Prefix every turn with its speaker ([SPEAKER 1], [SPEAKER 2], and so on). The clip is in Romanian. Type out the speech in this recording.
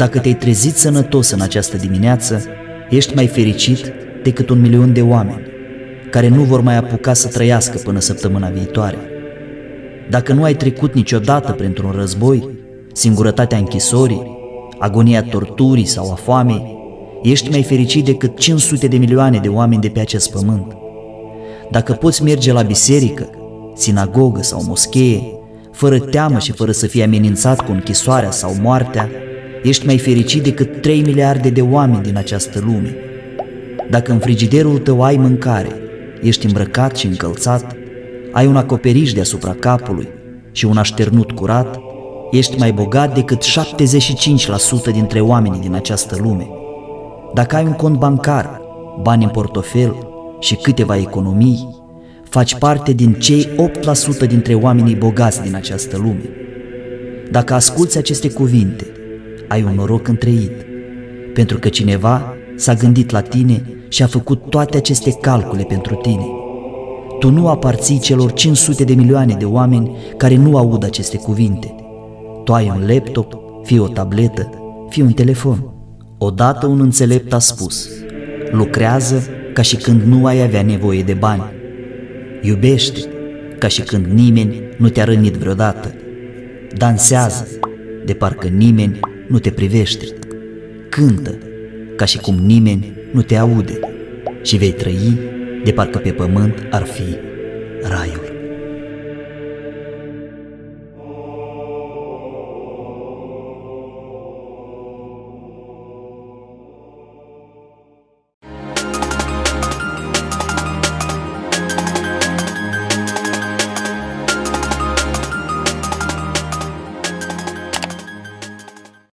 [SPEAKER 1] Dacă te-ai trezit sănătos în această dimineață, ești mai fericit decât 1 milion de oameni care nu vor mai apuca să trăiască până săptămâna viitoare. Dacă nu ai trecut niciodată printr-un război, singurătatea închisorii, agonia torturii sau a foamei, ești mai fericit decât 500 de milioane de oameni de pe acest pământ. Dacă poți merge la biserică, sinagogă sau moschee, fără teamă și fără să fii amenințat cu închisoarea sau moartea, ești mai fericit decât 3 miliarde de oameni din această lume. Dacă în frigiderul tău ai mâncare, ești îmbrăcat și încălțat, ai un acoperiș deasupra capului și un așternut curat, ești mai bogat decât 75% dintre oamenii din această lume. Dacă ai un cont bancar, bani în portofel și câteva economii, faci parte din cei 8% dintre oamenii bogați din această lume. Dacă asculți aceste cuvinte, ai un noroc întreit, pentru că cineva s-a gândit la tine și a făcut toate aceste calcule pentru tine. Tu nu aparții celor 500 de milioane de oameni care nu aud aceste cuvinte. Tu ai un laptop, fie o tabletă, fie un telefon. Odată un înțelept a spus: lucrează ca și când nu ai avea nevoie de bani. Iubește ca și când nimeni nu te-a rănit vreodată. Dansează de parcă nimeni nu te privește. Cântă ca și cum nimeni nu te aude și vei trăi de parcă pe pământ ar fi raiul.